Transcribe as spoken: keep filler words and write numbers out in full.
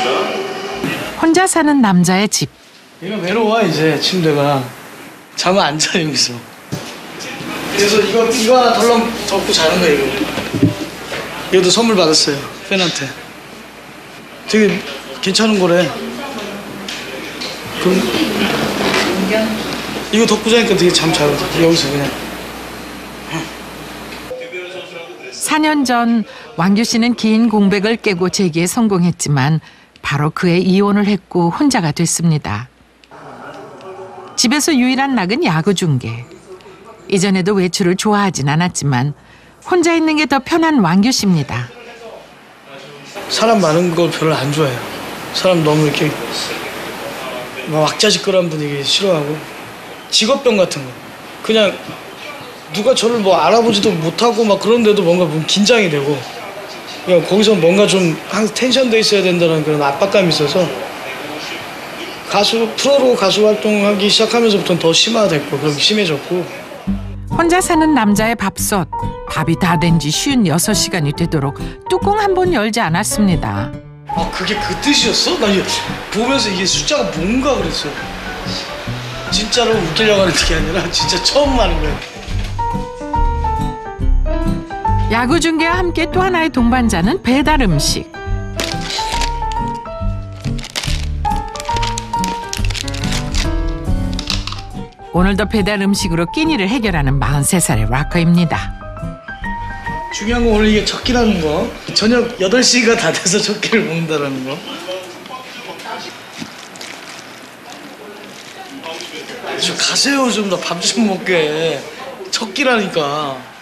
혼자 사는 남자의 집. 얘가 외로워 이제 침대가. 잠을 안 자 여기서. 그래서 이거 이거 하나 덜렁 덮고 자는 거야 이거. 이것도 선물 받았어요 팬한테. 되게 괜찮은 거래. 그럼 이거 덮고 자니까 되게 잠 잘 오더라. 여기서 그냥. 사 년 전 왕규 씨는 긴 공백을 깨고 재기에 성공했지만 바로 그의 이혼을 했고 혼자가 됐습니다. 집에서 유일한 낙은 야구 중계. 이전에도 외출을 좋아하진 않았지만 혼자 있는 게 더 편한 왕규 씨입니다. 사람 많은 걸 별로 안 좋아해요. 사람 너무 이렇게 막 왁자지껄한 분위기 싫어하고 직업병 같은 거. 그냥 누가 저를 뭐 알아보지도 못하고 막 그런데도 뭔가 긴장이 되고 그냥 거기서 뭔가 좀 항상 텐션돼 있어야 된다는 그런 압박감이 있어서 가수 프로로 가수 활동하기 시작하면서부터는 더 심화됐고 그렇게 심해졌고. 혼자 사는 남자의 밥솥. 밥이 다 된 지 쉰 여섯 시간이 되도록 뚜껑 한 번 열지 않았습니다. 아 그게 그 뜻이었어? 나 이게 보면서 이게 숫자가 뭔가 그랬어. 진짜로 웃기려고 하는 게 아니라 진짜 처음 하는 거야. 야구 중계와 함께 또 하나의 동반자는 배달 음식. 오늘도 배달 음식으로 끼니를 해결하는 마흔세 살의 락커입니다. 중요한 건 오늘 이게 첫 끼라는 거. 저녁 여덟 시가 다 돼서 첫 끼를 먹는다는 거. 좀 가세요. 좀 더 밥 좀 먹게. 첫 끼라니까.